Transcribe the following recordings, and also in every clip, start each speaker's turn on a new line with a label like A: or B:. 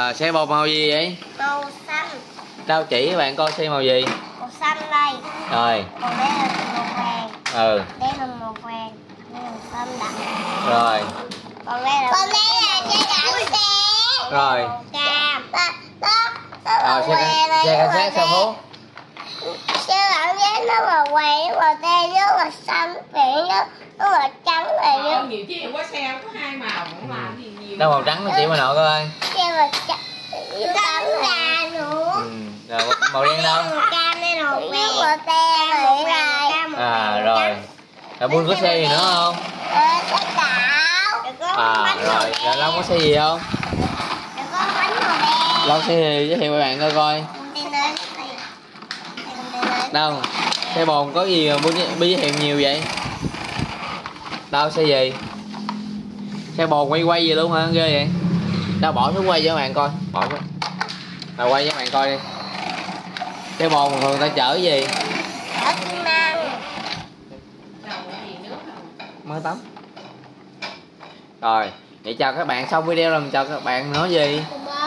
A: Xe bồn màu gì vậy?
B: Màu xanh.
A: Đâu chỉ các bạn coi xe màu gì?
B: Màu xanh đây.
A: Rồi.
B: Còn đây là màu vàng.
A: Ừ.
B: Đây là màu vàng. Đây là màu xanh đậm.
A: Rồi.
B: Còn đây là xe cảnh xe.
A: Rồi.
B: Cam.
A: Rồi xe cảnh sát sao Phú?
B: Xe cảnh sát nó màu vàng, nó màu đen, nó màu xanh, biển nó màu trắng này nữa.
C: Nhiều chứ em có xe có hai màu cũng làm gì nhiều.
A: Đâu màu trắng nó chỉ mà nội coi.
B: Xe màu trắng. Trắng ra nữa.
A: Rồi màu đen đâu?
B: Màu cam đây màu vàng. Màu đen này.
A: Rồi. Rồi buôn có xe gì nữa không?
B: Xe đảo.
A: Rồi. Rồi Long có xe gì không?
B: Có bánh màu đen.
A: Long xe gì giới thiệu các bạn coi coi. Đâu? Xe bồn có gì mà Bi giới thiệu nhiều vậy? Đâu xe gì? Xe bồn quay gì luôn hả? Ghê vậy. Đâu bỏ xuống quay cho các bạn coi. Bỏ xuống. Rồi quay cho các bạn coi đi. Xe bồn thường ta chở gì?
B: Chở xi măng.
A: Mới tắm. Rồi, vậy chào các bạn, xong video làm chào các bạn nói gì?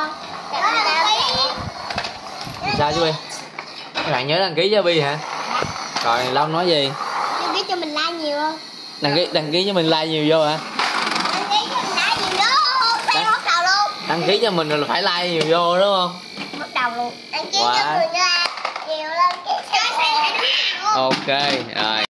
A: Sao chứ Bi? Các bạn nhớ đăng ký cho Bi hả? Rồi Long nói gì?
B: Đăng ký cho mình like nhiều không?
A: Đăng ký cho mình like nhiều vô hả?
B: Đăng ký cho mình like nhiều vô, xem bắt đầu luôn.
A: Đăng ký cho mình là phải like nhiều vô đúng không?
B: Bắt đầu luôn. Đăng ký cho mình like nhiều lên cái. Ok, rồi.